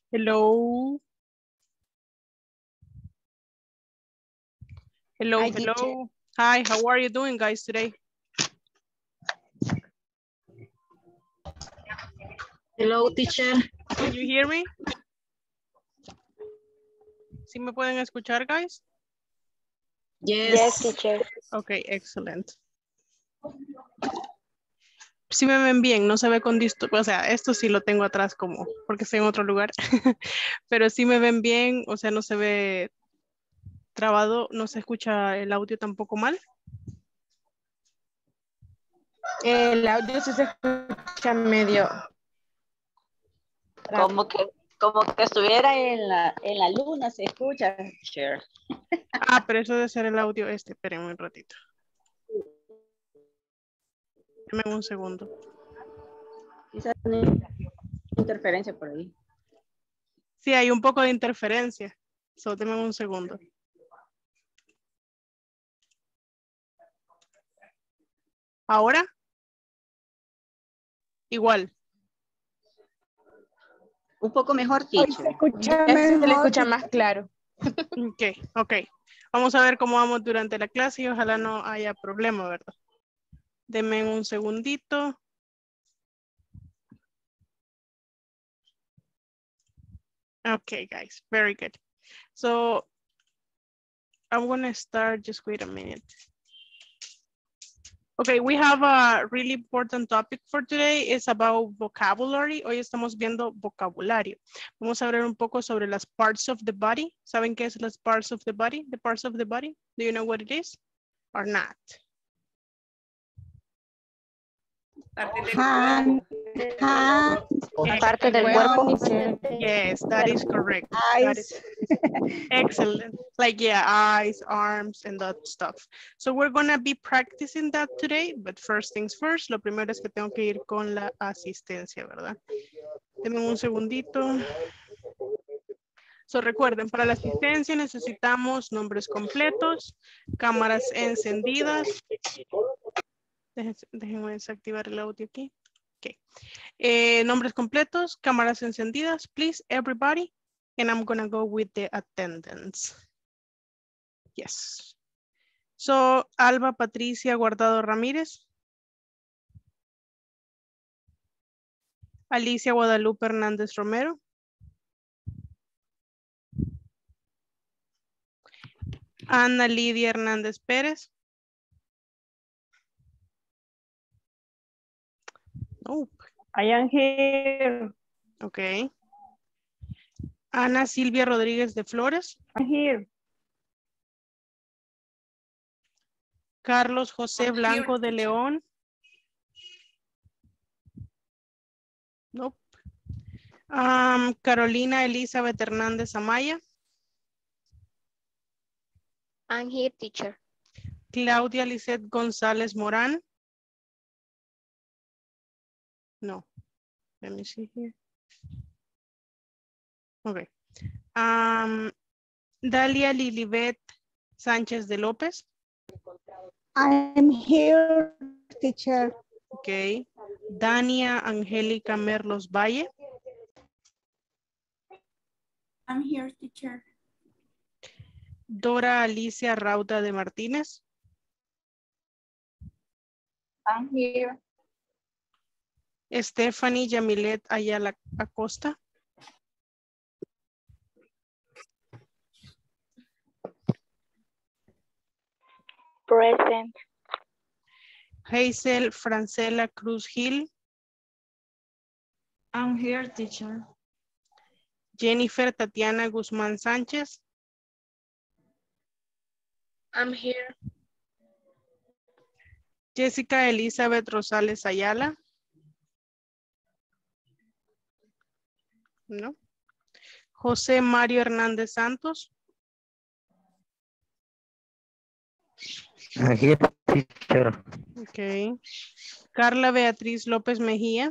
Hello. Hello, Hi, hello. teacher. Hi, how are you doing, guys, today? Hello, teacher. Can you hear me? ¿Sí me pueden escuchar, guys? Yes. teacher. Okay, excellent. Sí me ven bien, no se ve con o sea, esto sí lo tengo atrás como, porque estoy en otro lugar, pero sí me ven bien, o sea, no se ve trabado, no se escucha el audio tampoco mal. El audio sí se escucha medio. Como que estuviera en la luna, se escucha. Sure. Ah, pero eso debe ser el audio este, espérenme un ratito. Deme un segundo. Quizás una interferencia por ahí. Sí, hay un poco de interferencia, solo deme un segundo. ¿Ahora? Igual. Un poco mejor, Hoy teacher. se escucha mejor. Se le escucha más claro. Ok. Vamos a ver cómo vamos durante la clase y ojalá no haya problema, ¿verdad? Denme un segundito. Okay, guys, very good. So, I'm gonna start, just wait a minute. Okay, we have a really important topic for today. It's about vocabulary. Hoy estamos viendo vocabulario. Vamos a hablar un poco sobre las parts of the body. ¿Saben qué es las parts of the body? The parts of the body. Do you know what it is or not? Parte del cuerpo. Yes, that is correct. That is excellent. Like, yeah, eyes, arms, and that stuff. So we're gonna be practicing that today, but first things first, lo primero es que tengo que ir con la asistencia, ¿verdad? Denme un segundito. So recuerden, para la asistencia necesitamos nombres completos, cámaras encendidas. Déjenme desactivar el audio aquí. Ok. Nombres completos, cámaras encendidas, please, everybody. And I'm gonna go with the attendance. Yes. So, Alba Patricia Guardado Ramírez. Alicia Guadalupe Hernández Romero. Ana Lidia Hernández Pérez. Nope. I am here. Ok. Ana Silvia Rodríguez de Flores. I'm here. Carlos José Blanco de León. Nope. Carolina Elizabeth Hernández Amaya. I'm here, teacher. Claudia Lisette González Morán. No. Let me see here. Okay. Dalia Lilibet Sánchez de López. I'm here, teacher. Ok. Dania Angélica Merlos Valle. I'm here, teacher. Dora Alicia Rauda de Martínez. I'm here. Stephanie Yamilet Ayala Acosta. Present. Hazel Francela Cruz Gil. I'm here, teacher. Jennifer Tatiana Guzmán Sánchez. I'm here. Jessica Elizabeth Rosales Ayala. No. José Mario Hernández Santos. Here, teacher. Ok. Carla Beatriz López Mejía.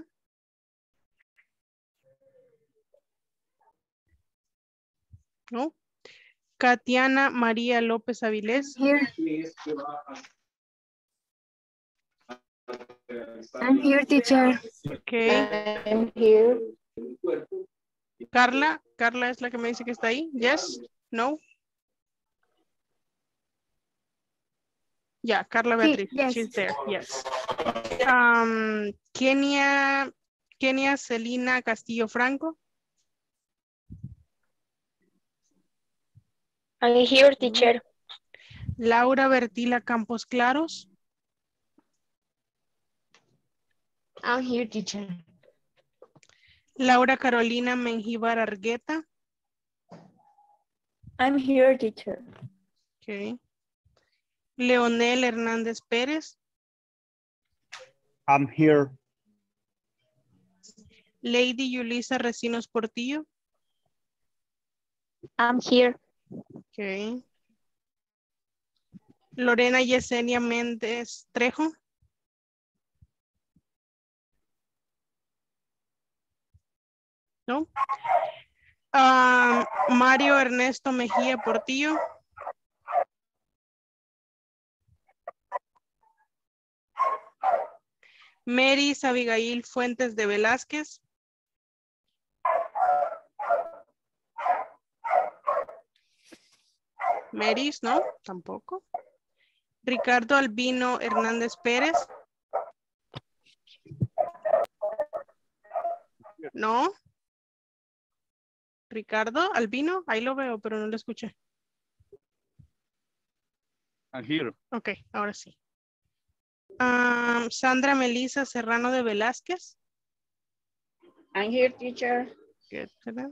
No. Katiana María López Avilés. I'm here, teacher. Ok. I'm here. Carla Carla es la que me dice que está ahí. Yes, no. Yeah, Carla Beatriz. yes. She's there. Yes. Kenia Celina Castillo Franco. I'm here, teacher. Laura Bertila Campos Claros. I'm here, teacher. Laura Carolina Mengíbar Argueta. I'm here, teacher. Okay. Leonel Hernández Pérez. I'm here. Lady Yulisa Recinos Portillo. I'm here. Okay. Lorena Yesenia Méndez Trejo. No. Mario Ernesto Mejía Portillo. Mary Abigail Fuentes de Velázquez. Marys, no, tampoco. Ricardo Albino Hernández Pérez. No. Ricardo Albino, ahí lo veo, pero no lo escuché. I'm here. Ok, ahora sí. Sandra Melisa Serrano de Velázquez. I'm here, teacher. Good for that.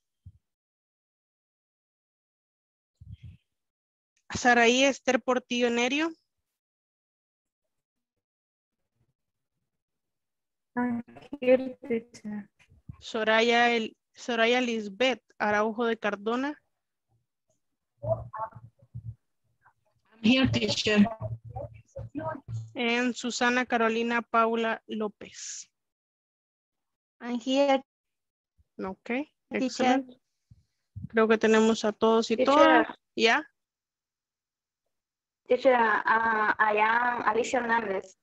Saraí Esther Portillo Nerio. I'm here, teacher. Soraya Lisbeth Araujo de Cardona. I'm here, teacher. And Susana Carolina Paula López. I'm here, Ok, teacher. excelente. Creo que tenemos a todos y Teacher. todas. ¿Ya? Teacher, I am Alicia Hernández.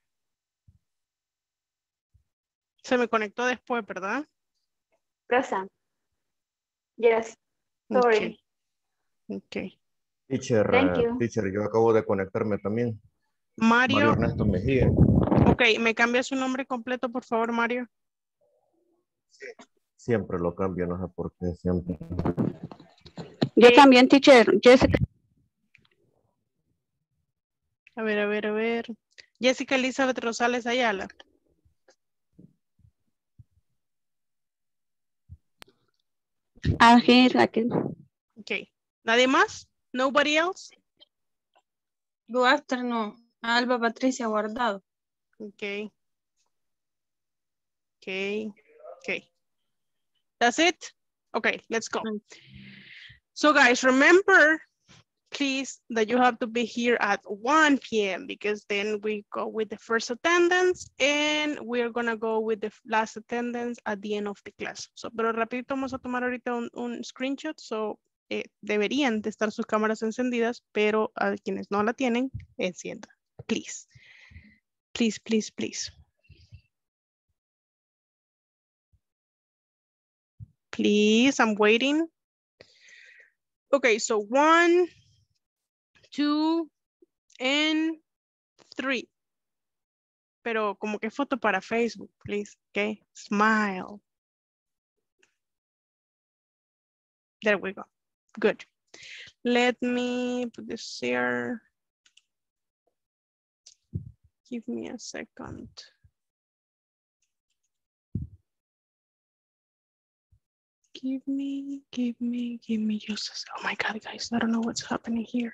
Se me conectó después, ¿verdad? Present. Yes. Sorry. Ok. Teacher, Thank you. teacher, yo acabo de conectarme también. Mario. Ernesto Mejía. Ok, ¿me cambia su nombre completo, por favor, Mario? Siempre lo cambio, no sé por qué siempre. Yo también, teacher. Jessica. A ver. Jessica Elizabeth Rosales Ayala. I'm here. Aquí. Ok. ¿Nadie más? Nobody else? Good afternoon. Alba Patricia Guardado. Ok. That's it? Okay, let's go. So guys, remember, please, that you have to be here at 1 p.m. because then we go with the first attendance and we're gonna go with the last attendance at the end of the class. So, pero rapidito vamos a tomar ahorita un screenshot. So, deberían de estar sus cámaras encendidas, pero a quienes no la tienen, enciendan. Please. Please, please, please. Please, I'm waiting. Okay, so 1, 2, and 3. Pero como que foto para Facebook, please. Okay, smile. There we go. Good. Let me put this here. Give me a second. Give me just a second. Oh my God, guys, I don't know what's happening here.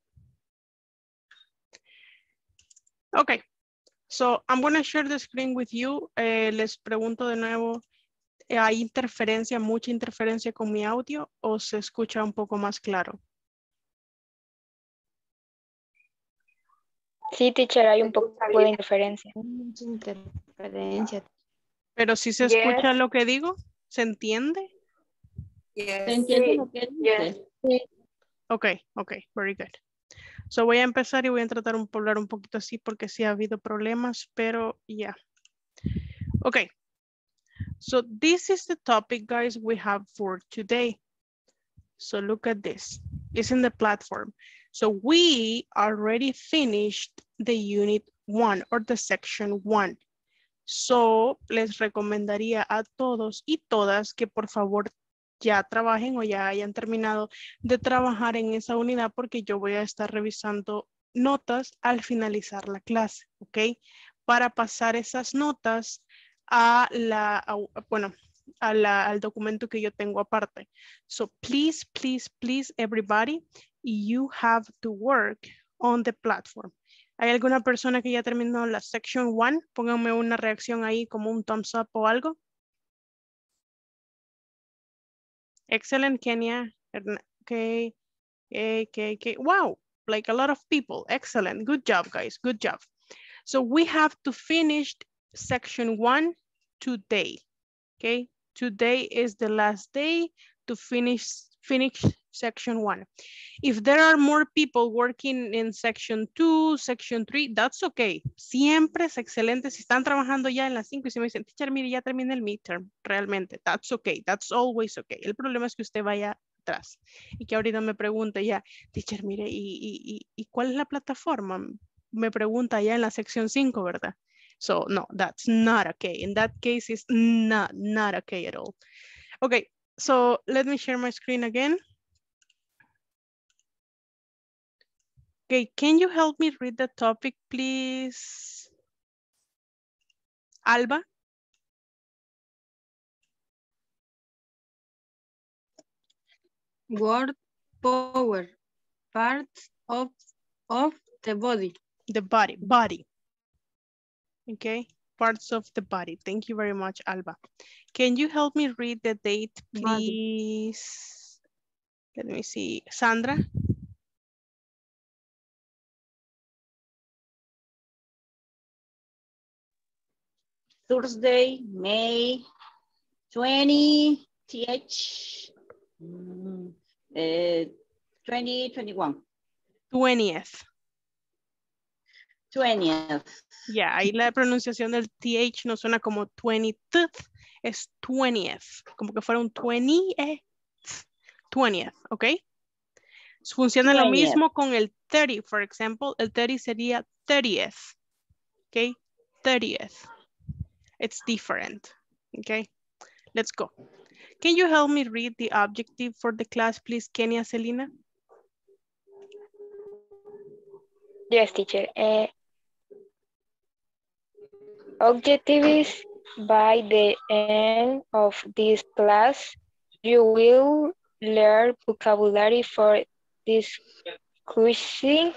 Okay, so I'm going to share the screen with you. Les pregunto de nuevo, ¿hay interferencia, mucha interferencia con mi audio o se escucha un poco más claro? Sí, teacher, hay un poco de interferencia. Pero si se escucha lo que digo, ¿se entiende? ¿Se entiende lo que dice? Okay, very good. So voy a empezar y voy a tratar de hablar un poquito así porque sí ha habido problemas, pero ya. Okay. So this is the topic, guys, we have for today. So look at this. It's in the platform. So we already finished the unit 1 or the section 1. So les recomendaría a todos y todas que por favor ya trabajen o ya hayan terminado de trabajar en esa unidad porque yo voy a estar revisando notas al finalizar la clase, ¿ok? Para pasar esas notas a al documento que yo tengo aparte. So please, please, please, everybody, you have to work on the platform. ¿Hay alguna persona que ya terminó la section 1? Pónganme una reacción ahí como un thumbs up o algo. Excellent, Kenya. Okay. Wow, like a lot of people. Excellent. Good job, guys. Good job. So we have to finish section 1 today. Okay. Today is the last day to finish section 1. If there are more people working in section 2, section 3, that's okay. Siempre es excelente si están trabajando ya en las 5 y se me dicen, teacher, mire, ya terminé el midterm. Realmente, that's okay. That's always okay. El problema es que usted vaya atrás y que ahorita me pregunte ya, teacher, mire, ¿y cuál es la plataforma? Me pregunta ya en la sección 5, ¿verdad? So, no, that's not okay. In that case, it's not okay at all. Okay, so let me share my screen again. Okay, can you help me read the topic, please? Alba? Word power, parts of the body. The body. Okay, parts of the body. Thank you very much, Alba. Can you help me read the date, please? Let me see. Sandra? Thursday, May 20, 2021. 20th. 20th. Yeah, ahí la pronunciación del TH no suena como 20th, es 20th, como que fuera un 20th, ¿ok? Funciona 20th. Lo mismo con el 30, for example, el 30 sería 30th, ¿ok? 30th. It's different, ¿ok? Let's go. Can you help me read the objective for the class, please, Kenia Celina? Yes, teacher. Objective is by the end of this class, you will learn vocabulary for discussing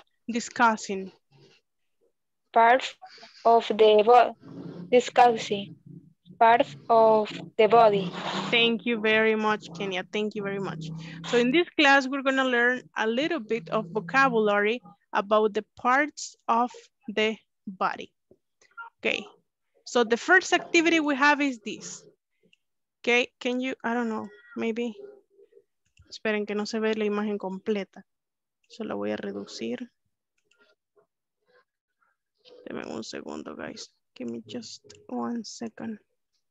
parts of the body. Thank you very much, Kenya. Thank you very much. So in this class, we're going to learn a little bit of vocabulary about the parts of the body. Okay. So the first activity we have is this. Okay, can you, I don't know, maybe. Esperen que no se ve la imagen completa. Solo voy a reducir. Deme un segundo, guys. Give me just 1 second.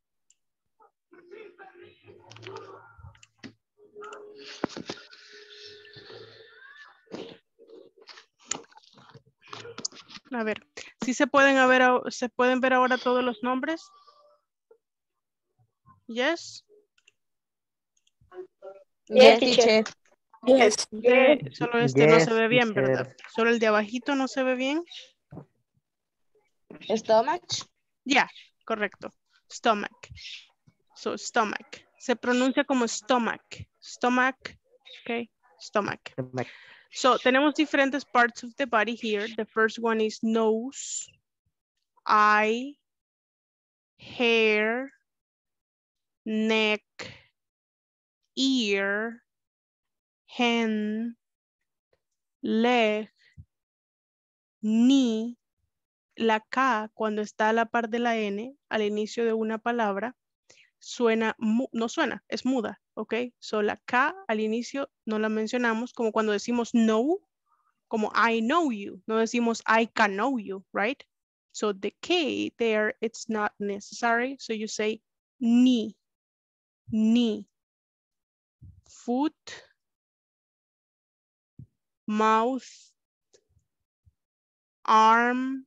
A ver, ¿sí se pueden ver ahora todos los nombres? Yes. Yes, teacher. Yes. Solo este no se ve bien, ¿verdad? Solo el de abajito no se ve bien. Stomach. Yeah, correcto. Stomach. So, stomach. Se pronuncia como stomach. Stomach. Okay. Stomach. So, tenemos diferentes parts of the body here. The first one is nose, eye, hair, neck, ear, hand, leg, knee. La K, cuando está a la par de la N, al inicio de una palabra, suena, no suena, es muda, ¿ok? So, la K al inicio no la mencionamos, como cuando decimos know, como I know you, no decimos I can know you, right? So, the K there, it's not necessary, so you say Knee. Knee. Foot. Mouth. Arm.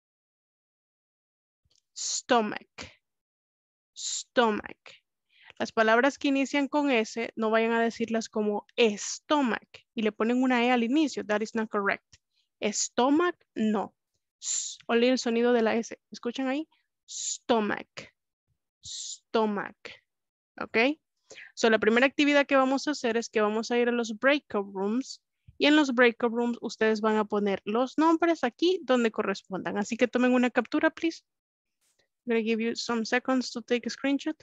Stomach. Stomach. Las palabras que inician con S, no vayan a decirlas como stomach y le ponen una E al inicio. That is not correct. Stomach, no. Olé el sonido de la S. ¿Escuchan ahí? Stomach. Stomach. ¿Ok? So, la primera actividad que vamos a hacer es que vamos a ir a los breakout rooms y en los breakout rooms ustedes van a poner los nombres aquí donde correspondan. Así que tomen una captura, please. I'm going to give you some seconds to take a screenshot.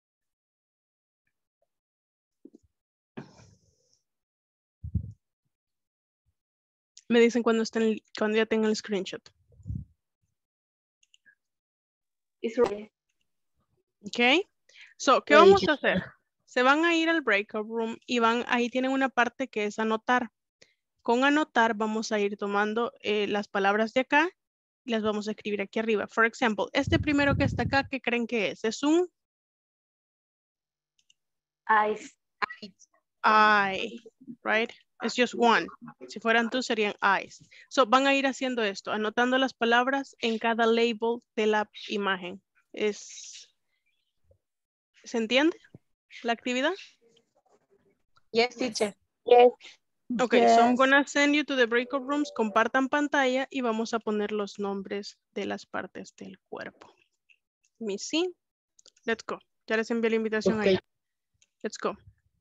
Me dicen cuando ya tengan el screenshot. It's ready. Ok. So, ¿qué vamos a hacer? Se van a ir al breakout room y ahí tienen una parte que es anotar. Con anotar vamos a ir tomando las palabras de acá y las vamos a escribir aquí arriba. For example, este primero que está acá, ¿qué creen que es? Es un Eyes. eye, right? It's just one. Si fueran two serían eyes. So, van a ir haciendo esto, anotando las palabras en cada label de la imagen. ¿Se entiende la actividad? Yes, teacher. Yes. Ok, so I'm Yes. gonna send you to the breakout rooms. Compartan pantalla y vamos a poner los nombres de las partes del cuerpo. Let me see. Let's go. Ya les envié la invitación ahí. Let's go.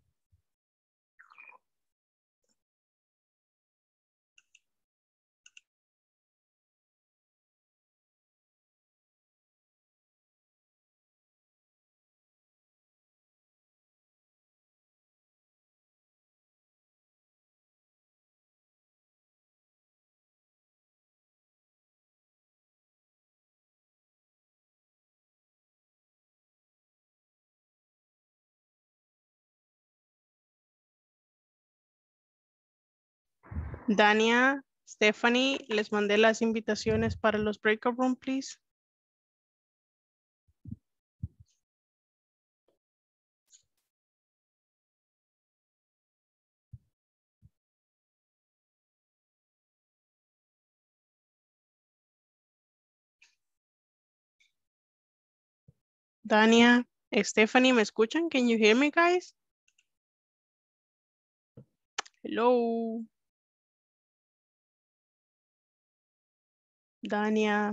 Dania, Stephanie, les mandé las invitaciones para los breakout room, please. Dania, Stephanie, ¿me escuchan? Can you hear me, guys? Hello. Dania.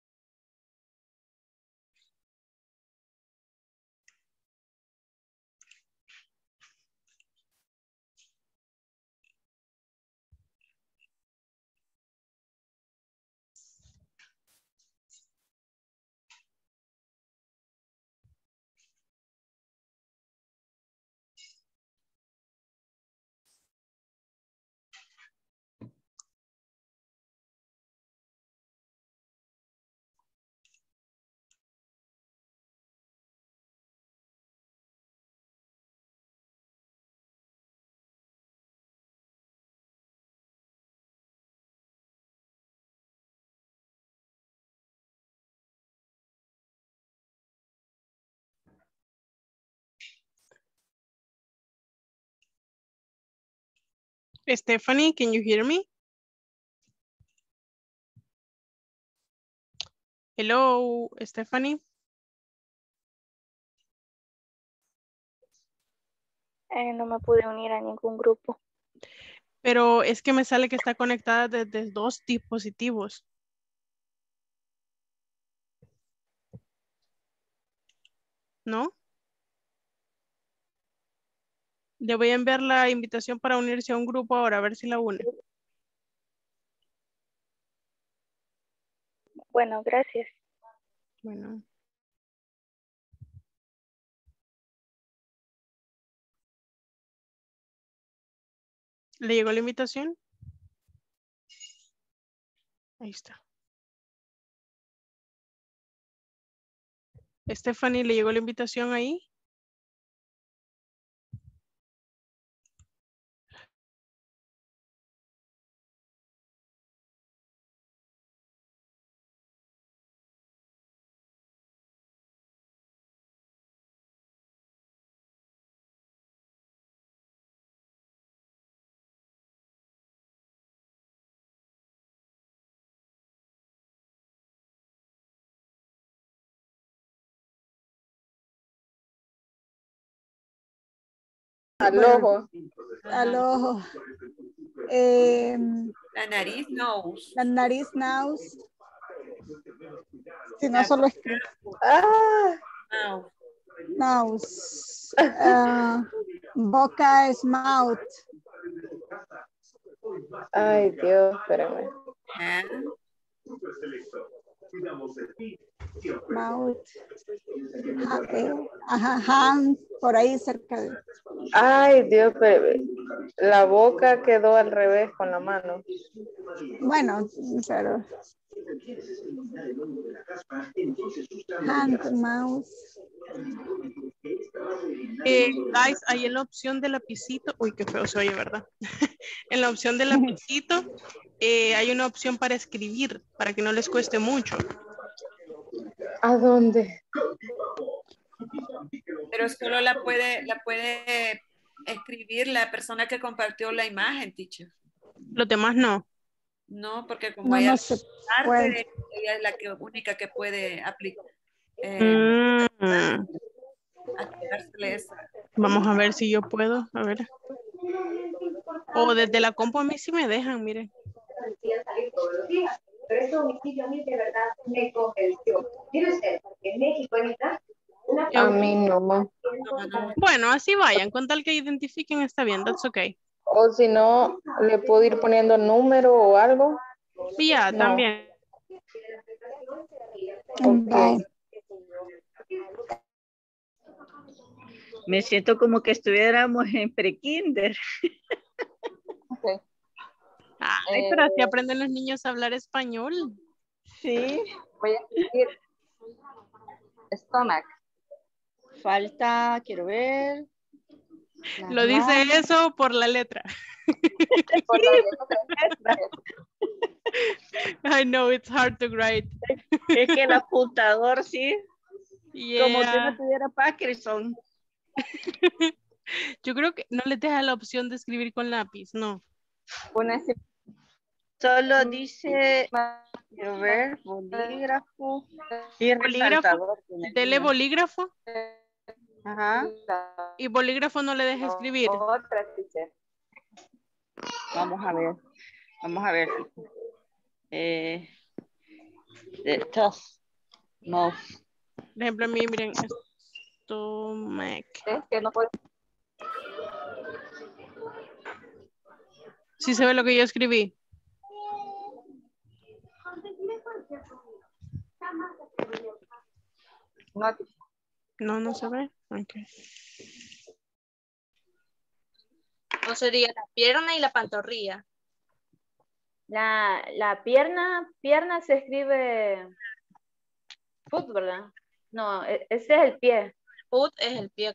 Stephanie, can you hear me? Hello, Stephanie. No me pude unir a ningún grupo. Pero es que me sale que está conectada desde 2 dispositivos. ¿No? Le voy a enviar la invitación para unirse a un grupo ahora, a ver si la une. Bueno, gracias. Bueno. ¿Le llegó la invitación? Ahí está. Stephanie, ¿le llegó la invitación ahí? Al ojo. Al ojo. La nariz, nose. La nariz, nose. Si no, solo escribo. Mouth. Nose. Boca es mouth. Ay, Dios, espérame. Hand. Mouth. Ajá, hand, por ahí cerca de... Ay, Dios, espérame. La boca quedó al revés con la mano. Bueno, pero... Hand, mouth. Guys, ahí en la opción de lapicito, uy, qué feo se oye, ¿verdad? En la opción de lapicito hay una opción para escribir, para que no les cueste mucho. ¿A dónde? Pero solo la puede escribir la persona que compartió la imagen, teacher. Los demás no. No, porque como No, ella, no se puede. ella es la única que puede aplicar. Activársele esa. Vamos a ver si yo puedo, a ver. O desde la compu a mí sí me dejan, miren. Pero este homicidio a mí de verdad me convenció. ¿Quiere usted? Porque en México ahorita A mí no. Bueno, así vayan, con tal que identifiquen está bien, that's okay. O si no, le puedo ir poniendo número o algo. Y ya, No. también. Okay. Me siento como que estuviéramos en pre-kinder. Okay. Ay, pero así aprenden los niños a hablar español. Sí. Voy a escribir stomach. Falta, quiero ver. Lo dice eso por la letra. Por la letra. I know it's hard to write. Es que el apuntador sí. Yeah. Como si no tuviera Parkinson. Yo creo que no les deja la opción de escribir con lápiz, no. Solo dice, quiero ver, bolígrafo y resaltador. Dele bolígrafo. Ajá. Y bolígrafo no le deja escribir. Otra, teacher. Vamos a ver. Vamos a ver. No. Por ejemplo, a mí, miren, stomach. Es que no puedo. ¿Sí se ve lo que yo escribí? No, No se ve. Okay. No sería la pierna y la pantorrilla. La pierna se escribe foot, ¿verdad? No, ese es el pie. Foot es el pie.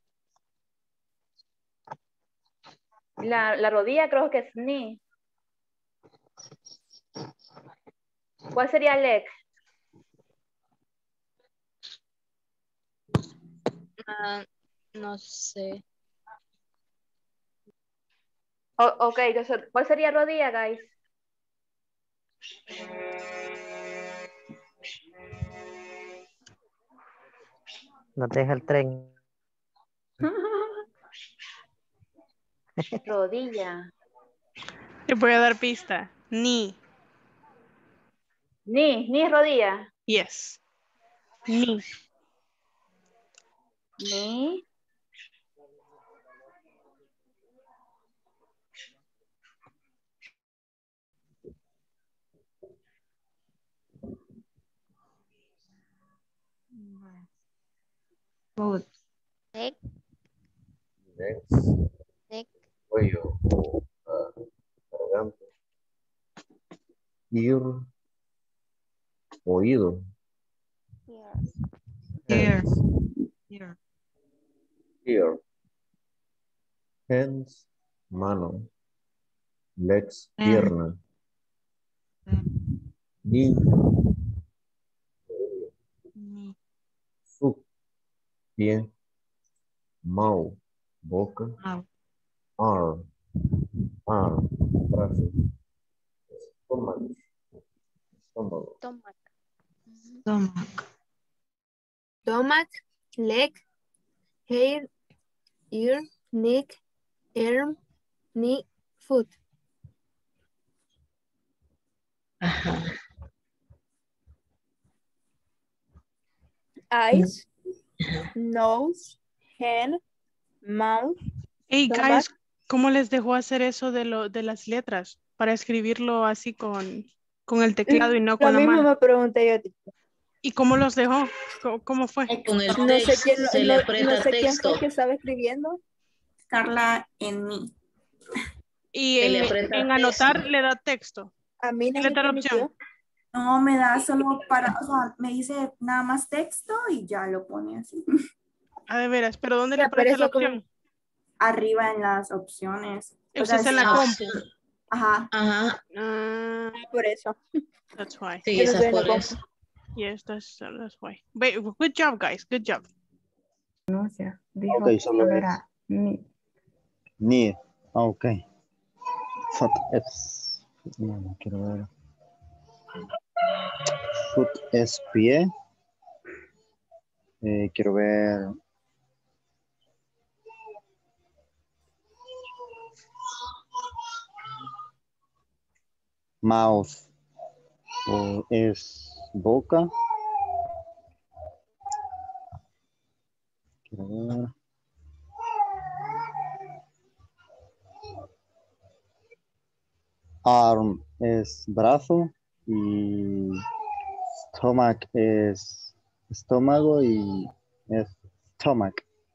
La rodilla creo que es knee. ¿Cuál sería leg? No sé. Ok, entonces, ¿cuál sería rodilla, guys? No te deja el tren. Rodilla. Te voy a dar pista. Knee. Knee es rodilla. Yes. Knee. Knee. Both. Neck. Neck. Cuello o garganta. Ear. Oído. Ear. Hands. Ear. Hands. Mano. Legs. Pierna. Knee. Foot. Pie. Mouth. Boca. Arm. Brazo. Estómago. Stomach, leg, hair, ear, neck, Ni, foot. Ajá. Eyes, nose, hand, mouth. Hey stomach. guys, ¿cómo les dejó hacer eso de las letras? Para escribirlo así con el teclado y no Lo con la mismo mano. me pregunté yo. ¿Y cómo los dejó? ¿Cómo fue? Con el No sé texto, quién, se le no aprieta sé quién texto. fue que estaba escribiendo. Carla en mí. Y Se le aprieta en texto. anotar le da texto. A mí no ¿Qué le me da la permitió. opción? No, me da solo para, o sea, me dice nada más texto y ya lo pone así. Ah, de veras, ¿pero dónde Ya, le pero aparece la eso como- opción? Arriba en las opciones. O Usted sea, es en la compu. Ajá. Ajá. Por eso. That's why. Sí, Yo no esa estoy en la por eso. Yes, that's why. But, good job, guys. Good job. Dijo que solo era ni. Ni. Ok. Foot es. No quiero ver. Foot es pie. Quiero ver. Mouth es boca. Quiero ver. Arm es brazo y stomach es estómago y es stomach.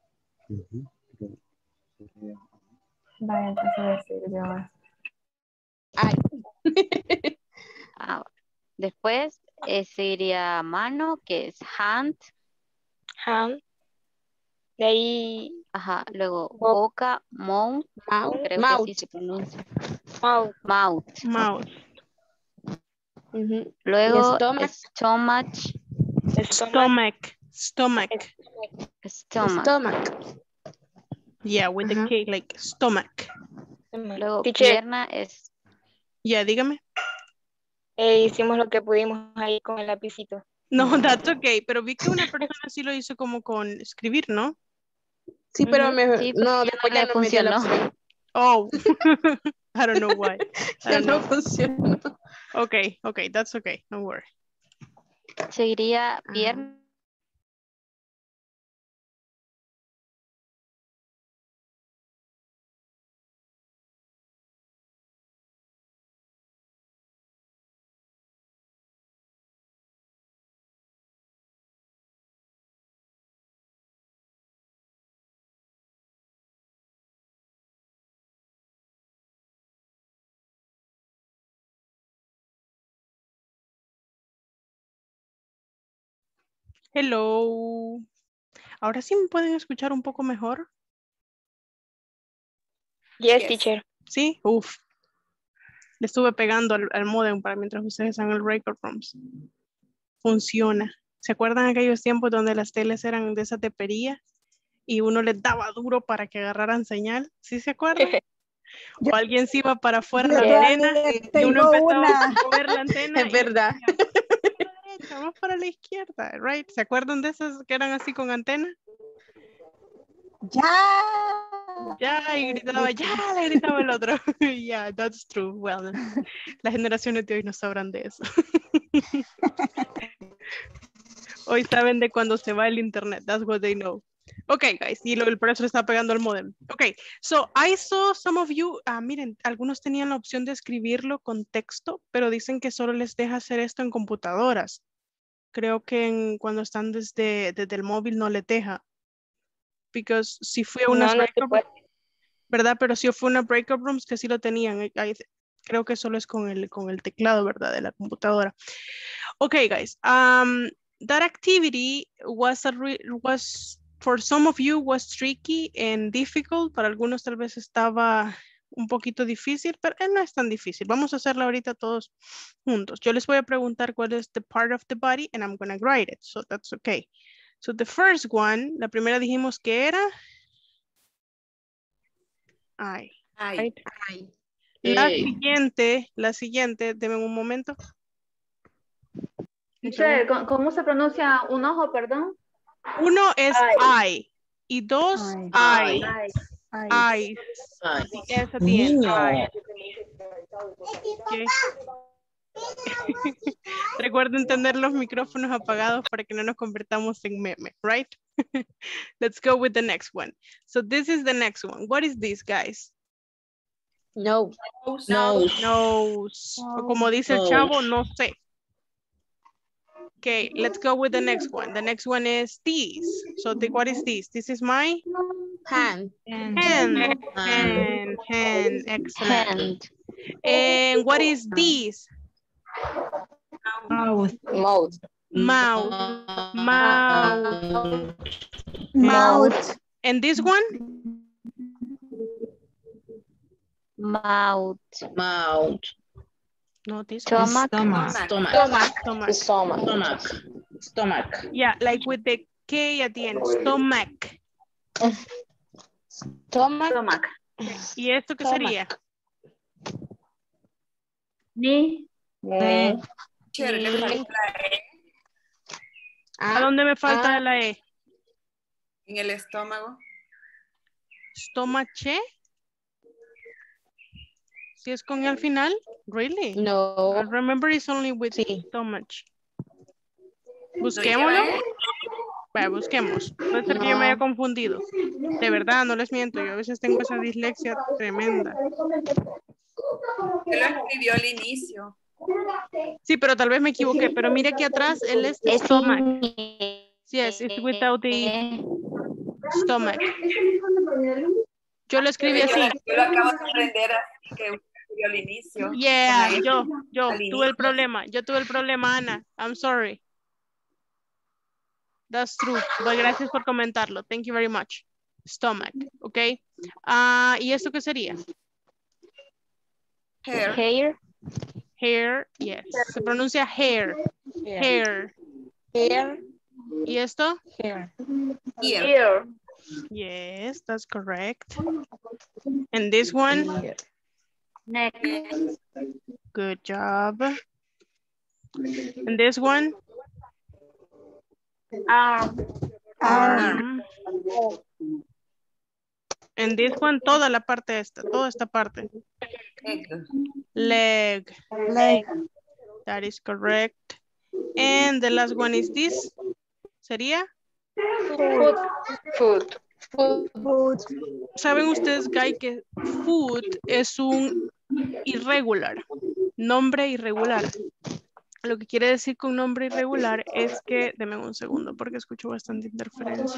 Vaya, entonces voy a decir yo. Después sería mano, que es hand. Hand. De ahí. Ajá, luego boca, mouth. Creo Mouth. que así se pronuncia. Mouth. Mouth. Mouth. Luego Stomach. stomach. Stomach. Yeah, with the K, like stomach. Luego Teacher. pierna es. Ya, dígame. Hicimos lo que pudimos ahí con el lapicito. No, that's okay, pero vi que una persona sí lo hizo como con escribir, ¿no? Sí, pero Sí, no, pero después ya ya no no me dio la funcionó. opción. Oh, I don't know why. I don't No know. funcionó. Okay, that's okay, no worry. Seguiría pierna. Hello. Ahora sí me pueden escuchar un poco mejor. Yes, teacher. Sí, uf. Le estuve pegando al modem para mientras ustedes están en el record rooms. Funciona. ¿Se acuerdan aquellos tiempos donde las teles eran de esa tepería y uno les daba duro para que agarraran señal? ¿Sí se acuerdan? O alguien se iba para afuera de la antena y uno empezaba a mover la antena. Es verdad. Vamos para la izquierda, right? ¿Se acuerdan de esas que eran así con antena? Ya, y gritaba, ya, le gritaba el otro. Yeah, that's true. Well, las generaciones de hoy no sabrán de eso. Hoy saben de cuando se va el internet. That's what they know. Okay, guys. Y el profesor está pegando al modem. Okay, so I saw some of you. Miren, algunos tenían la opción de escribirlo con texto, pero dicen que solo les deja hacer esto en computadoras. Creo que cuando están desde el móvil no les deja. Because si fue una ¿verdad? Pero si fue una breakout rooms que sí lo tenían. Creo que solo es con el teclado, ¿verdad? De la computadora. Okay, guys. That activity was for some of you was tricky and difficult. Para algunos tal vez estaba un poquito difícil, pero no es tan difícil. Vamos a hacerla ahorita todos juntos. Yo les voy a preguntar cuál es the part of the body and I'm going to write it. So that's okay. So the first one, la primera dijimos que era eye. La siguiente, denme un momento. Teacher, ¿cómo se pronuncia un ojo, perdón? Uno es eye y dos eye. Eyes. Esa tiene. Eyes. Okay. Recuerden tener los micrófonos apagados para que no nos convertamos en meme, right? Let's go with the next one. So this is the next one. What is this, guys? No. Nose. O como dice el chavo, no sé. Okay, let's go with the next one. The next one is this. So what is this? This is my Hand. hand. Excellent. And what is this? Mouth. And this one? Mouth. No, this Stomach. Stomach. Yeah, like with the K at the end. Stomach. ¿Y esto qué sería? Ni. ¿A dónde me falta la E? En el estómago. ¿Stomache? ¿Si es con E al final? Really? No. I remember it's only with stomach. Busquémoslo. Bueno, busquemos. Puede ser que yo me haya confundido. De verdad, no les miento. Yo a veces tengo esa dislexia tremenda. Él lo escribió al inicio. Sí, pero tal vez me equivoqué. Pero mire aquí atrás, él es stomach. Yes, it's without the stomach. Yo lo escribí así. Yo lo acabo de aprender así que escribió al inicio. Yeah, yo tuve el problema. Yo tuve el problema, Ana. I'm sorry. That's true. But gracias por comentarlo. Thank you very much. Stomach, ¿ok? ¿Y esto qué sería? Hair. Hair, yes. Se pronuncia hair. Hair. ¿Y esto? Ear. Yes, that's correct. And this one? Neck. Good job. And this one? Arm. And this one, toda la parte esta, toda esta parte. Leg. That is correct. And the last one is this. ¿Sería? Food. ¿Saben ustedes, Guy, que food es un irregular? Nombre irregular. Lo que quiere decir con nombre irregular es que, denme un segundo porque escucho bastante interferencia.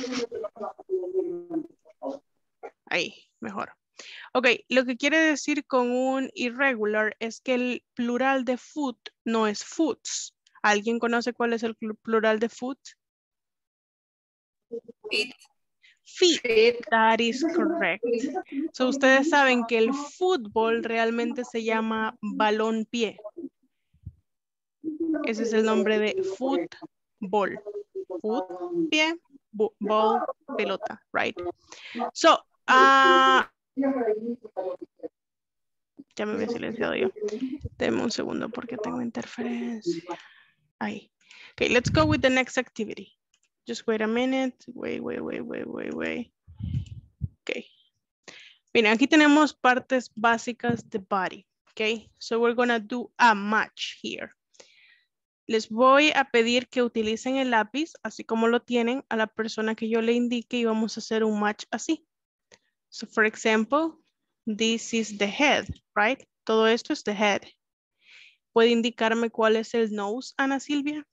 Ahí, mejor. Ok, lo que quiere decir con un irregular es que el plural de food no es foods. ¿Alguien conoce cuál es el plural de food? Feet. That is correct. So, ustedes saben que el fútbol realmente se llama balón pie. Ese es el nombre de fútbol. Foot, pie, ball, pelota, right? So, ya me había silenciado yo. Denme un segundo porque tengo interferencia. Ahí. Okay, let's go with the next activity. Just wait a minute. Wait. Okay. Miren, aquí tenemos partes básicas de body. Okay, so we're gonna do a match here. Les voy a pedir que utilicen el lápiz, así como lo tienen, a la persona que yo le indique y vamos a hacer un match así. So, for example, this is the head, right? Todo esto es the head. ¿Puede indicarme cuál es el nose, Ana Silvia?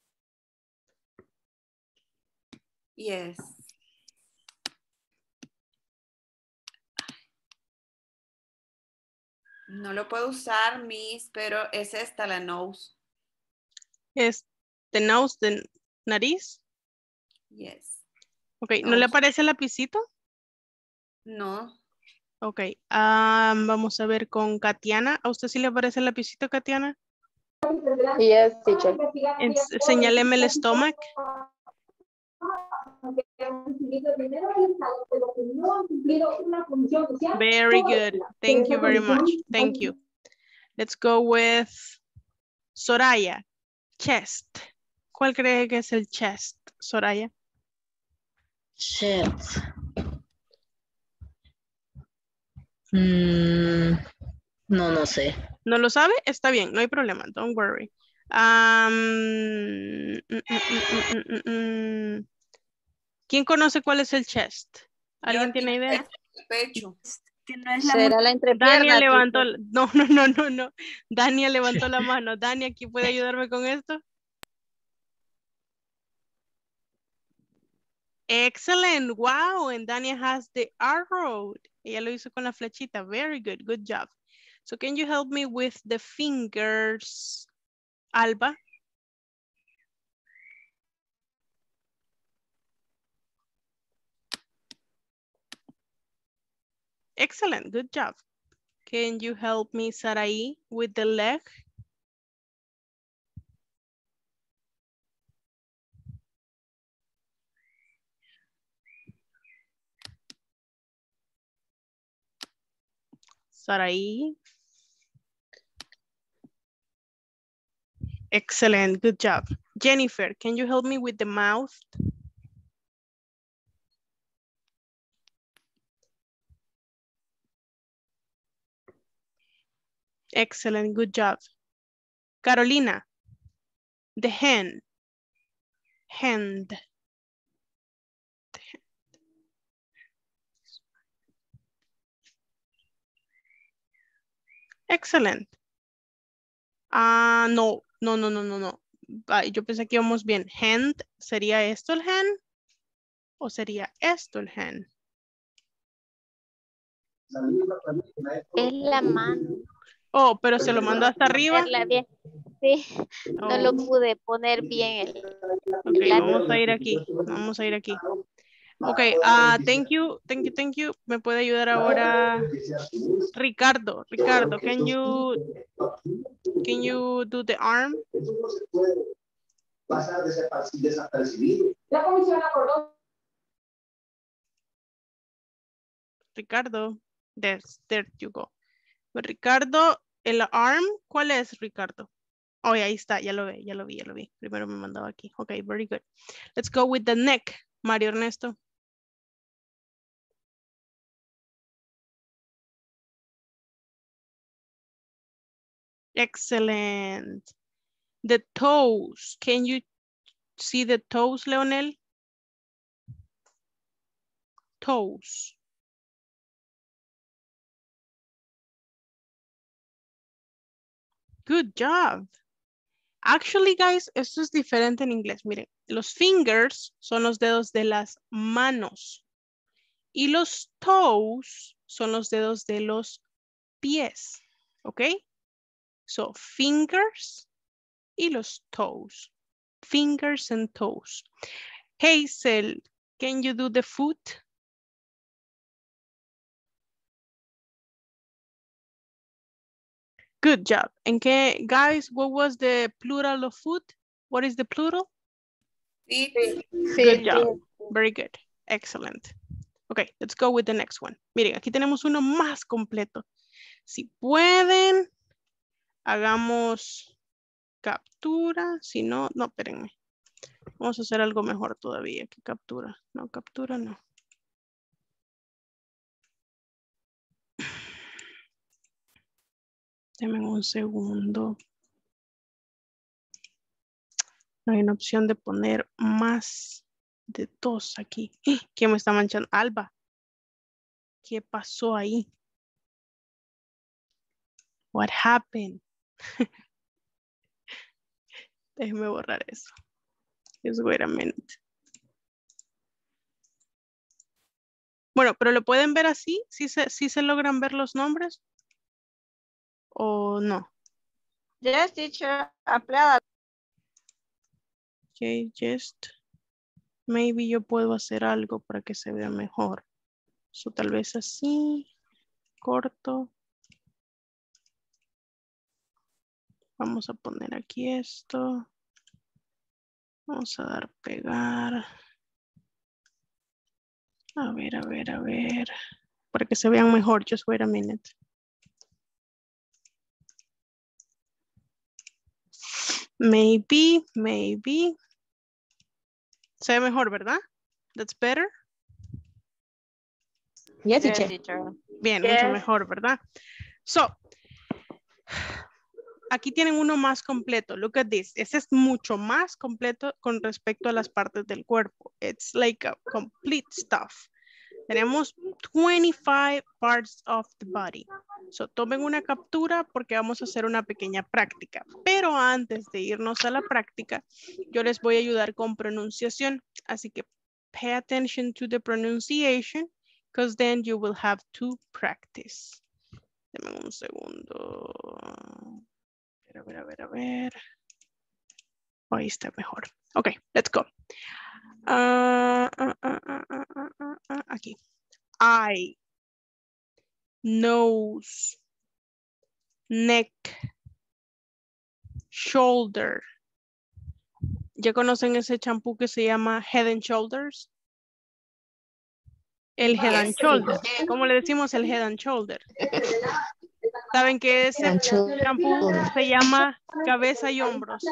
Yes. No lo puedo usar, Miss, pero es esta la nose. ¿Es the nose, de nariz? Yes. Ok, ¿no le aparece el lapicito? No. Ok, vamos a ver con Katiana. ¿A usted sí le aparece el lapicito, Katiana? Yes, teacher. Señáleme el stomach. Very good. Thank you very much. Thank you. Let's go with Soraya. Chest. ¿Cuál cree que es el chest, Soraya? Chest. No sé. ¿No lo sabe? Está bien, no hay problema. Don't worry. ¿Quién conoce cuál es el chest? ¿Alguien tiene idea? El pecho. Que no es Será la entrepierna. Dania levantó, teacher. no. Dania levantó la mano. Dania, ¿quién puede ayudarme con esto? Excellent, wow, and Dania has the arrow. Ella lo hizo con la flechita. Very good, good job. So can you help me with the fingers, Alba? Excellent, good job. Can you help me, Sarai, with the leg? Sarai. Excellent, good job. Jennifer, can you help me with the mouth? Excellent, good job. Carolina, the hand. Hand. Excellent. No. Yo pensé que íbamos bien. Hand, ¿sería esto el hand? ¿O sería esto el hand? Es la mano. Oh, pero se lo mandó hasta arriba. Bien. Sí, no lo pude poner bien. Ok, vamos a ir aquí. Vamos a ir aquí. Ok, thank you. Me puede ayudar ahora Ricardo. Ricardo, can you do the arm? Ricardo, there you go. Ricardo, el arm, ¿cuál es, Ricardo? Oh, ahí está, ya lo vi. Primero me mandaba aquí. Ok, very good. Let's go with the neck, Mario Ernesto. Excellent. The toes, can you see the toes, Leonel? Toes. Good job. Actually, guys, esto es diferente en inglés. Miren, los fingers son los dedos de las manos y los toes son los dedos de los pies. ¿Ok? So, fingers y los toes. Fingers and toes. Hazel, can you do the foot? Good job. And guys, what was the plural of foot? What is the plural? Feet. Good job. Very good. Excellent. Okay, let's go with the next one. Miren, aquí tenemos uno más completo. Si pueden, hagamos captura. Si no, no, espérenme. Vamos a hacer algo mejor todavía que captura. No, captura no. Denme un segundo. No hay una opción de poner más de 2 aquí. ¿Quién me está manchando? Alba. ¿Qué pasó ahí? What happened? Déjeme borrar eso. Just wait a minute. Bueno, pero lo pueden ver así. ¿Sí se logran ver los nombres? ¿O no? Yes, teacher. Ampliada. Ok, just. Maybe yo puedo hacer algo para que se vea mejor. So, tal vez así. Corto. Vamos a poner aquí esto. Vamos a dar pegar. A ver. Para que se vean mejor. Just wait a minute. Maybe. Se ve mejor, ¿verdad? That's better. Yes, Yes, teacher. Bien, Yes. mucho mejor, ¿verdad? So, aquí tienen uno más completo. Look at this. Ese es mucho más completo con respecto a las partes del cuerpo. It's like a complete stuff. Tenemos 25 parts of the body. So, tomen una captura porque vamos a hacer una pequeña práctica. Pero antes de irnos a la práctica, yo les voy a ayudar con pronunciación. Así que pay attention to the pronunciation because then you will have to practice. Deme un segundo. A ver. Ahí está mejor. Ok, let's go. Aquí. Eye, nose, neck, shoulder. ¿Ya conocen ese champú que se llama Head and Shoulders? El Head and Shoulders. ¿Cómo le decimos el Head and Shoulder? ¿Saben que ese champú se llama cabeza y hombros?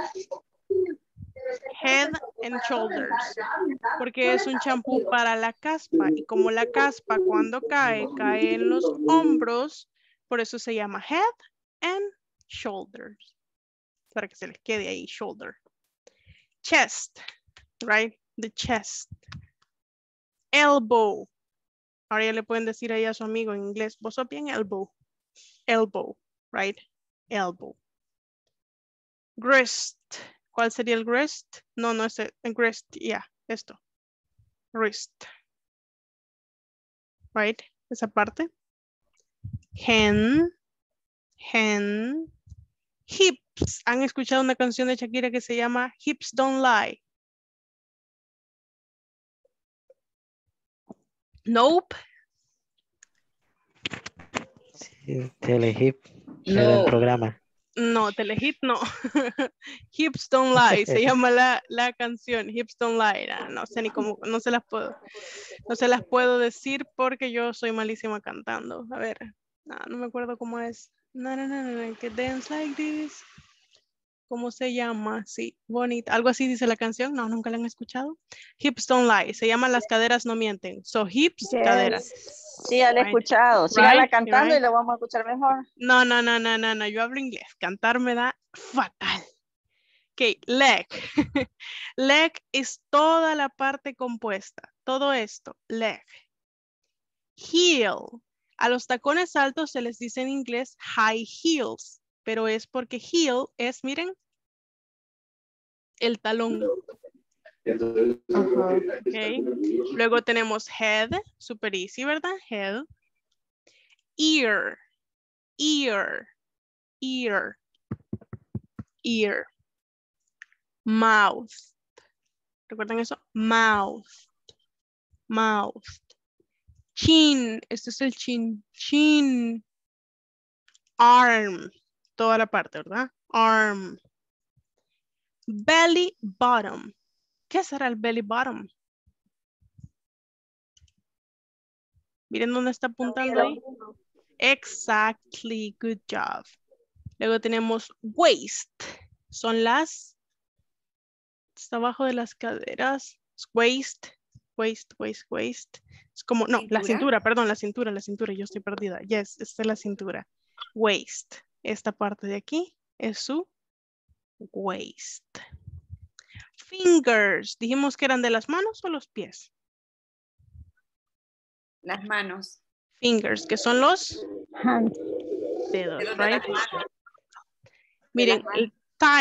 Head and Shoulders. Porque es un champú para la caspa. Y como la caspa cuando cae en los hombros, por eso se llama Head and Shoulders. Para que se les quede ahí, shoulder. Chest, right? The chest. Elbow. Ahora ya le pueden decir ahí a su amigo en inglés, vos sos bien elbow. Elbow, right? Elbow. Wrist. ¿Cuál sería el wrist? No, no es el wrist, yeah, esto. Wrist. Right? Esa parte. Hand. Hips. ¿Han escuchado una canción de Shakira que se llama Hips Don't Lie? Nope. Sí, Telehip. No. Era el programa. No, Telehit no. Hips Don't Lie. Se llama la canción. Hips Don't Lie. No sé ni cómo. No se las puedo decir porque yo soy malísima cantando. A ver. No me acuerdo cómo es. No. Que dance like this. ¿Cómo se llama? Sí, bonita. Algo así dice la canción. No, nunca la han escuchado. Hips Don't Lie. Se llama Las Caderas No Mienten. So, hips, Yes. caderas. Sí, ya la he Right. escuchado. Sígala Right, cantando right. y lo vamos a escuchar mejor. No. Yo hablo inglés. Cantar me da fatal. Ok, leg. Leg es toda la parte compuesta. Todo esto, leg. Heel. A los tacones altos se les dice en inglés high heels. Pero es porque heel es, miren, el talón. Okay. Luego tenemos head, super easy, ¿verdad? Head. Ear. Mouth. ¿Recuerdan eso? Mouth. Chin. Este es el chin. Chin. Arm. Toda la parte, ¿verdad? Arm. Belly bottom. ¿Qué será el belly bottom? Miren dónde está apuntando ahí. Exactly. Good job. Luego tenemos waist. Son las... Está abajo de las caderas. Waist. Es como... No, la cintura, perdón. La cintura. Yo estoy perdida. Yes, esta es la cintura. Waist. Esta parte de aquí es su waist. Fingers. Dijimos que eran de las manos o los pies. Las manos. Fingers, que son los dedos, right? Miren, el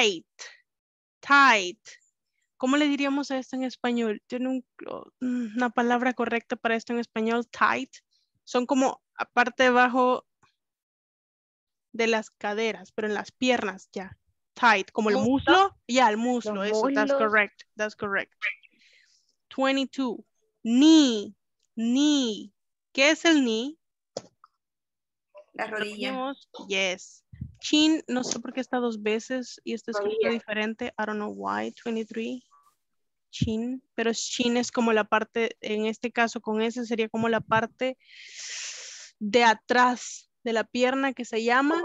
tight. ¿Cómo le diríamos a esto en español? Tiene una palabra correcta para esto en español, tight. Son como aparte debajo de las caderas, pero en las piernas ya. Tight, como el muslo. Ya, el muslo, eso, that's correct. 22. Knee. ¿Qué es el knee? La rodilla. Yes. Chin, no sé por qué está dos veces y está escrito diferente. I don't know why. 23. Chin. Pero chin es como la parte, en este caso con ese sería como la parte de atrás de la pierna que se llama.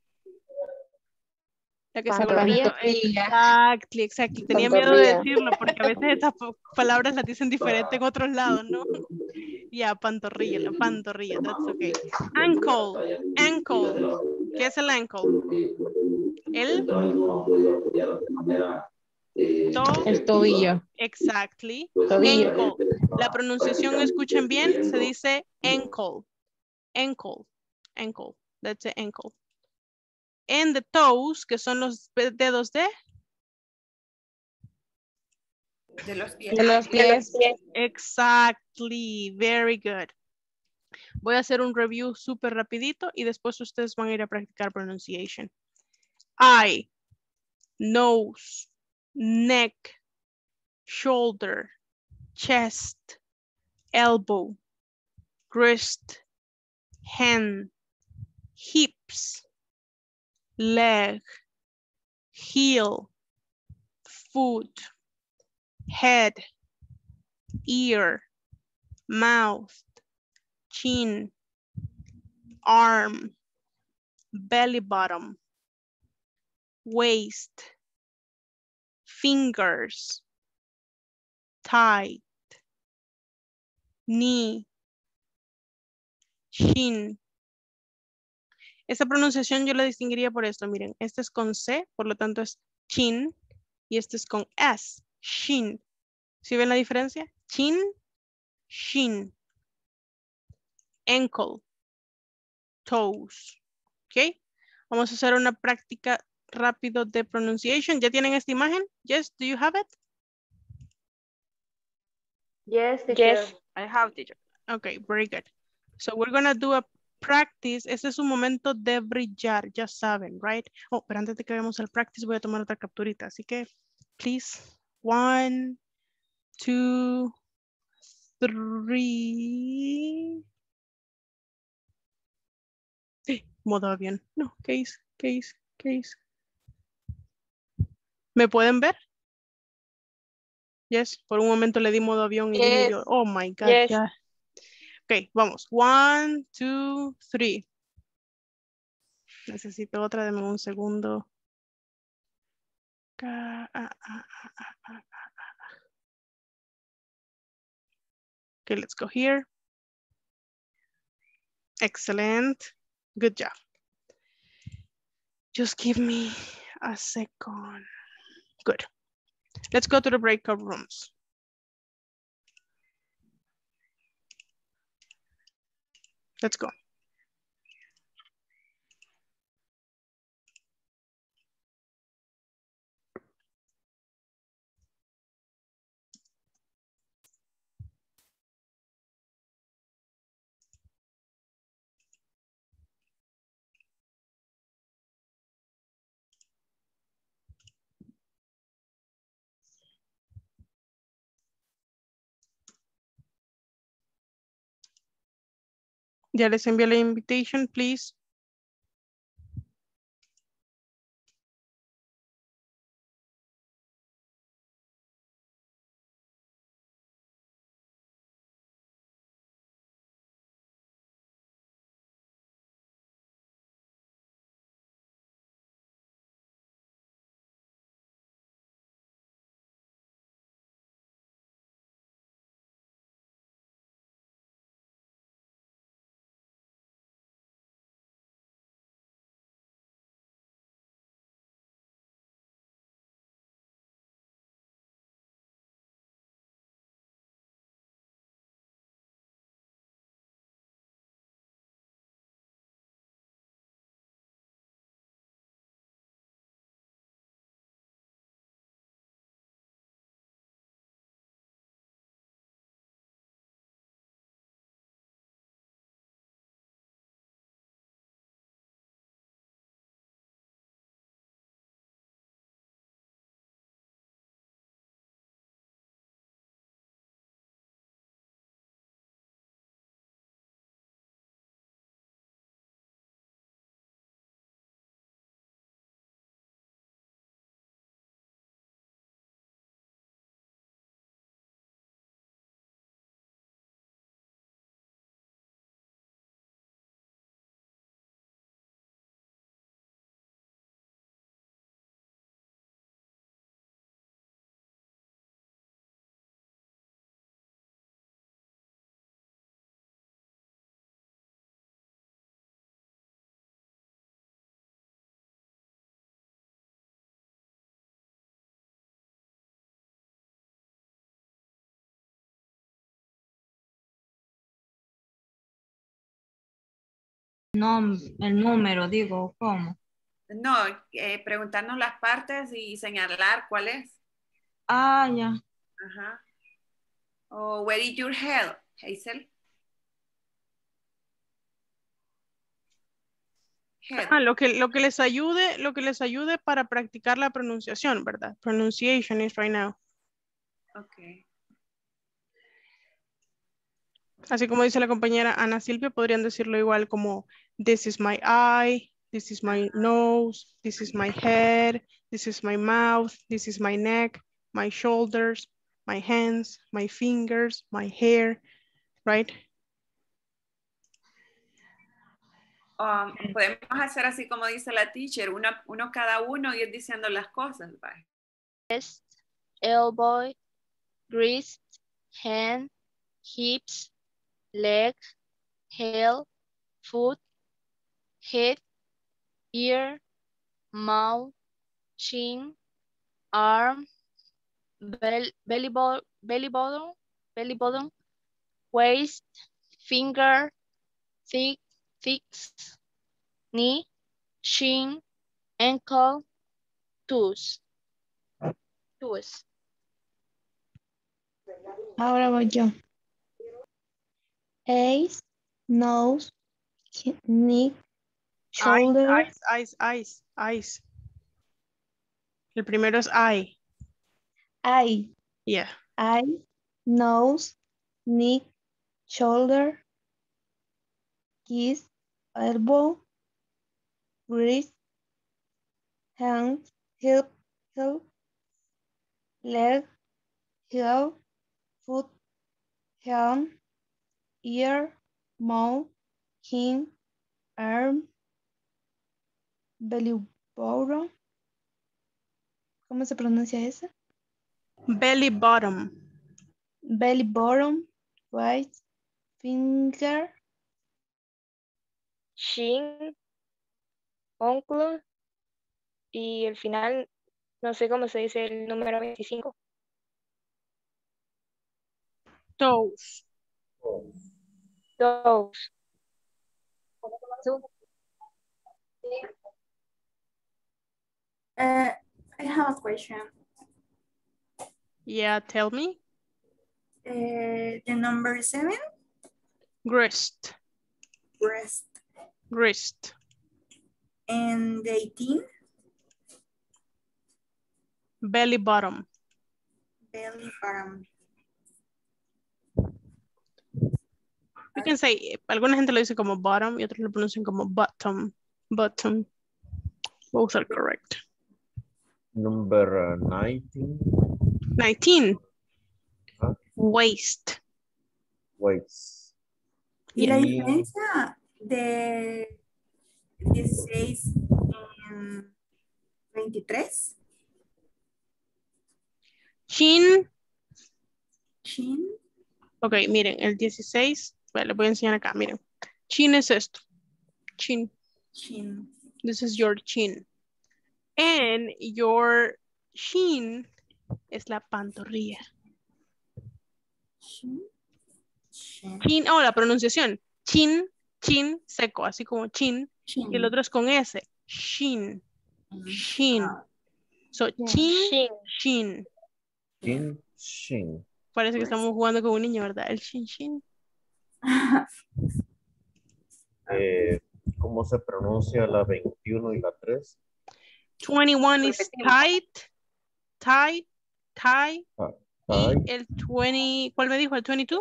La que se golpea. Exactly. Tenía miedo de decirlo porque a veces esas palabras las dicen diferente en otros lados, ¿no? Yeah, pantorrilla, la pantorrilla, that's okay. Ankle, ankle. ¿Qué es el ankle? El El tobillo. Exactly. Tobillo. Ankle. La pronunciación, escuchen bien, se dice ankle. Ankle. Ankle. That's the ankle. And the toes, que son los dedos de los pies. De los pies. Exactly. Very good. Voy a hacer un review súper rapidito y después ustedes van a ir a practicar pronunciation. Eye, nose, neck, shoulder, chest, elbow, wrist, hand, hips, leg, heel, foot, head, ear, mouth, chin, arm, belly bottom, waist, fingers, thigh, knee, shin. Esta pronunciación yo la distinguiría por esto, miren, este es con C, por lo tanto es chin, y este es con S, shin. ¿Sí ven la diferencia? Chin, shin. Ankle, toes. ¿Ok? Vamos a hacer una práctica rápido de pronunciation. ¿Ya tienen esta imagen? Yes, do you have it? Yes, teacher. I have, teacher. Okay, very good. So we're gonna do a practice. Este es un momento de brillar, ya saben, right? Oh, pero antes de que vayamos al practice voy a tomar otra capturita. Así que, please, 1, 2, 3. Modo avión. No, case. ¿Me pueden ver? Yes, por un momento le di modo avión y dije yo, oh my God, Yes. ya. Ok, vamos. 1, 2, 3. Necesito otra, deme un segundo. Okay, let's go here. Excellent. Good job. Just give me a second. Good. Let's go to the breakout rooms. Let's go. Ya les envié la invitation, please. el número, digo, ¿cómo? No, preguntarnos las partes y señalar cuál es. Ah, ya. Ajá. O where is your head, Hazel? Head. Ah, lo que les ayude para practicar la pronunciación, ¿verdad? Pronunciation is right now. Okay. Así como dice la compañera Ana Silvia, podrían decirlo igual como this is my eye, this is my nose, this is my head, this is my mouth, this is my neck, my shoulders, my hands, my fingers, my hair, right? Podemos hacer así como dice la teacher, uno cada uno y ir diciendo las cosas. Bye. Chest, elbow, wrist, hand, hips, leg, heel, foot, head, ear, mouth, chin, arm, belly button, waist, finger, thick, knee, shin, ankle, toes. Ahora voy yo. Eyes, nose, neck, shoulder. Eyes. El primero es eye. Eye. Yeah. Eye, nose, neck, shoulder, kiss, elbow, wrist, hand, hip, leg, heel, foot, hand, ear, mouth, chin, arm, belly button. ¿Cómo se pronuncia esa? Belly bottom. Belly bottom, right finger, Shin, ónculo y el final, no sé cómo se dice el número 25. Toes. Toes. I have a question. Yeah, tell me. The number 7? Wrist. Wrist. And the 18? Belly bottom. Belly bottom. You can say, alguna gente lo dice como bottom y otros lo pronuncian como bottom. Bottom. Both are correct. Number 19. 19. Waist. Waist. ¿Y la diferencia de 16 en 23? Chin. Chin. Ok, miren, el 16. Bueno, les voy a enseñar acá, miren. Chin es esto. Chin. Chin. This is your chin. And your shin es la pantorrilla. Chin. Chin, la pronunciación. Chin, chin, seco, así como chin. Y el otro es con S. Shin. Shin. So, chin, shin. Chin, shin. Parece que estamos jugando con un niño, ¿verdad? El shin, shin. ¿Cómo se pronuncia la 21 y la 3? 21 is tight. Tight. Tie. Y el 20, ¿cuál me dijo? ¿El 22?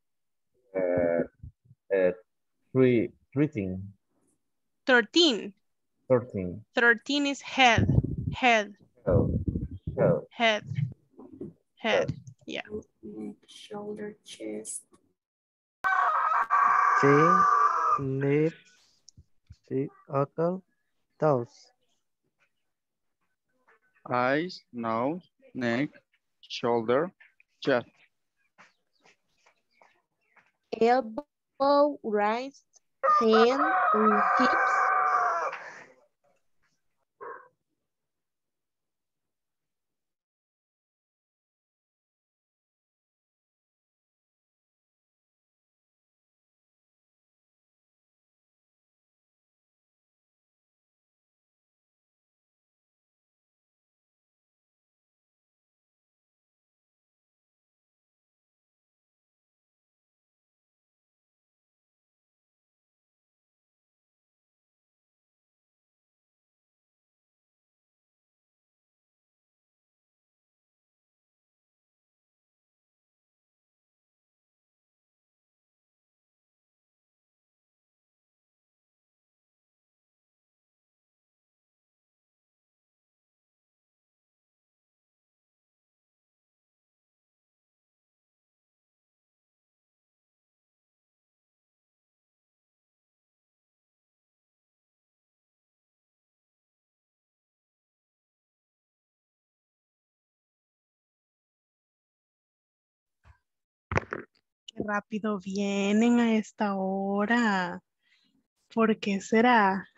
Treating. 13. 13. 13 is head. Head. Head. Head. Yeah. Neck, shoulder, chest. Chin, lip, ankle, toes. Eyes, nose, neck, shoulder, chest. Elbow, wrist, hand, hips, rápido vienen a esta hora. ¿Por qué será?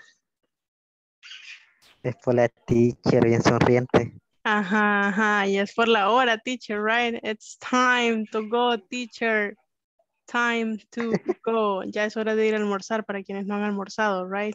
Es por la teacher, bien sonriente. Ajá, y es por la hora, teacher, right? It's time to go, teacher. Time to go. Ya es hora de ir a almorzar para quienes no han almorzado, right?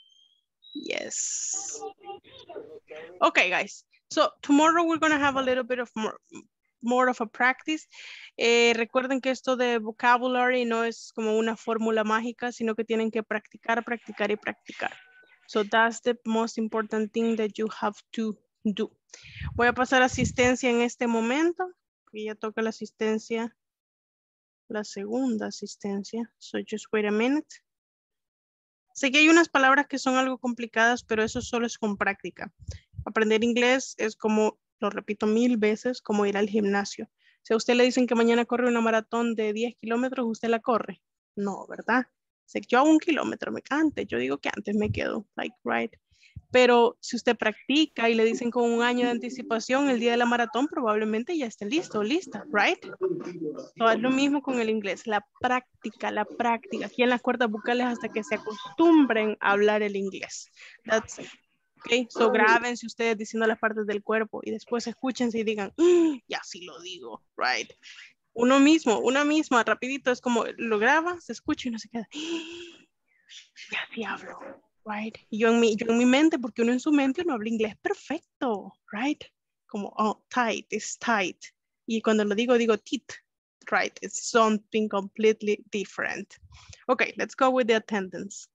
Yes. Okay, guys. So tomorrow we're going to have a little bit of more of a practice. Recuerden que esto de vocabulary no es como una fórmula mágica, sino que tienen que practicar, practicar y practicar. So that's the most important thing that you have to do. Voy a pasar asistencia en este momento, que ya toca la asistencia, la segunda asistencia. So just wait a minute. Sé que hay unas palabras que son algo complicadas, pero eso solo es con práctica. Aprender inglés es como, lo repito 1000 veces, como ir al gimnasio. Si a usted le dicen que mañana corre una maratón de 10 kilómetros, ¿usted la corre? No, ¿verdad? Sé que yo hago 1 kilómetro, yo digo que antes me quedo, like, right. Pero si usted practica y le dicen con 1 año de anticipación, el día de la maratón probablemente ya esté listo o lista, right? So, es lo mismo con el inglés, la práctica, aquí en las cuerdas vocales hasta que se acostumbren a hablar el inglés. That's it. Okay, so grábense ustedes diciendo las partes del cuerpo y después escúchense y digan, ya sí lo digo, right? Uno mismo, una misma, rapidito, es como lo graba, se escucha y no se queda, ya sí hablo, right? Y yo en mi mente, porque uno en su mente no habla inglés perfecto, right? Como, oh, tight, it's tight. Y cuando lo digo teeth, right? It's something completely different. Okay, let's go with the attendance.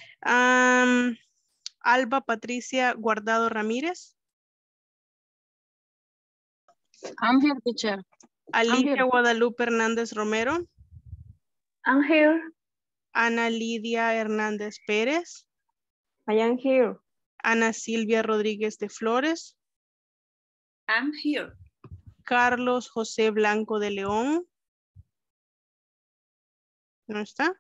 Alba Patricia Guardado Ramírez. I'm here, teacher. Alicia Guadalupe Hernández Romero. I'm here. Ana Lidia Hernández Pérez. I am here. Ana Silvia Rodríguez de Flores. I'm here. Carlos José Blanco de León. ¿No está?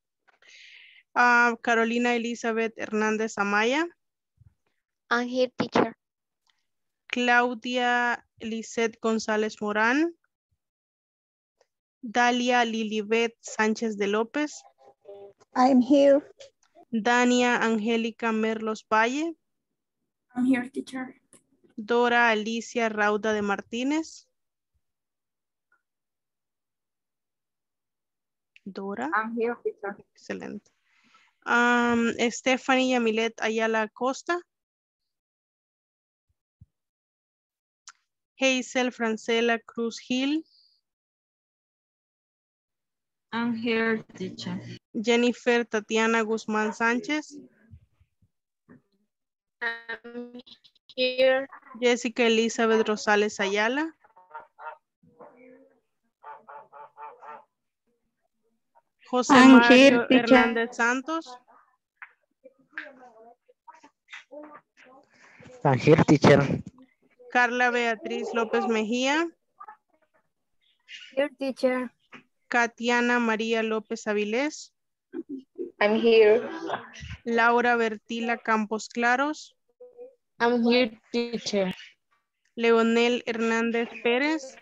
Carolina Elizabeth Hernández Amaya. I'm here, teacher. Claudia Lisette González Morán. Dalia Lilibet Sánchez de López. I'm here. Dania Angélica Merlos Valle. I'm here, teacher. Dora Alicia Rauda de Martínez. Dora. I'm here, teacher. Excelente. Stephanie Yamilet Ayala Acosta. Hazel Francela Cruz Gil. I'm here, teacher. Jennifer Tatiana Guzmán Sánchez. I'm here. Jessica Elizabeth Rosales Ayala. José Mario Hernández Santos. I'm here, teacher. Carla Beatriz López Mejía. Here, teacher. Katiana María López Avilés. I'm here. Laura Bertila Campos Claros. I'm here, teacher. Leonel Hernández Pérez.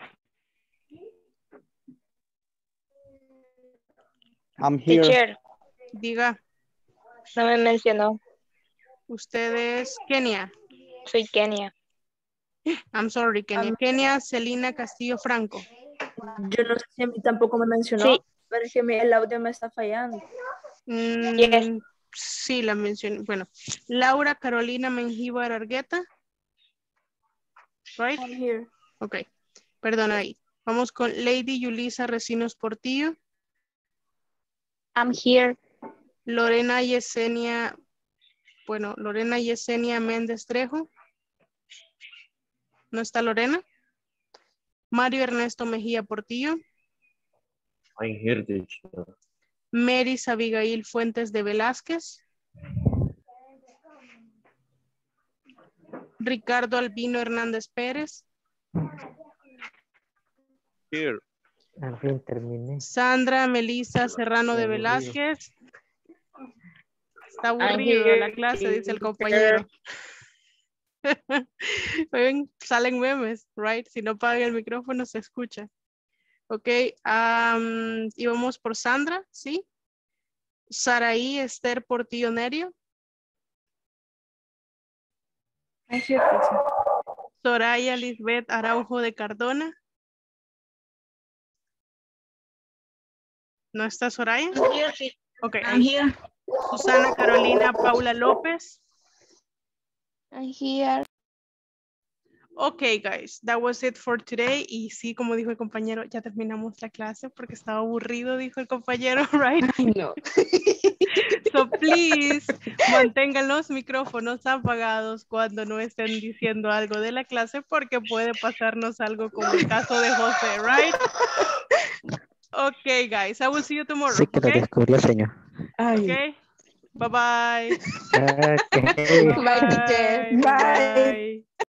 I'm here. Teacher, Diga, no me mencionó. usted es Kenia. Soy Kenia. I'm sorry, Kenia. Kenia Celina Castillo Franco. Yo no sé si a mí tampoco me mencionó, Sí. pero es que el audio me está fallando. Yes. Sí, la mencioné. Bueno, Laura Carolina Mengíbar Argueta. Right? I'm here. Ok, perdona ahí. Vamos con Lady Yulisa Recinos Portillo. I'm here. Lorena Yesenia, Lorena Yesenia Méndez Trejo. ¿No está Lorena? Mario Ernesto Mejía Portillo. I'm here, teacher. Meris Abigail Fuentes de Velázquez. Ricardo Albino Hernández Pérez. Here. Al fin terminé. Sandra Melissa Serrano de Velázquez. Está aburrido la clase, dice el compañero. Ven, salen memes, right? Si no apagan el micrófono se escucha. Ok, íbamos por Sandra, ¿sí? Saraí Esther Portillo Nerio. I'm here, teacher. Soraya Lisbeth Araujo de Cardona. ¿No está Soraya? Ok. I'm here. Susana Carolina Paula López. I'm here. Ok, guys, that was it for today. Y sí, como dijo el compañero, ya terminamos la clase porque estaba aburrido, dijo el compañero, right? Ay, no. So, please, mantengan los micrófonos apagados cuando no estén diciendo algo de la clase porque puede pasarnos algo como el caso de José, right? Ok, guys, I will see you tomorrow, Sí que lo okay? descubrió, señor. Ay. Okay, bye-bye. Okay. Bye, teacher. Bye.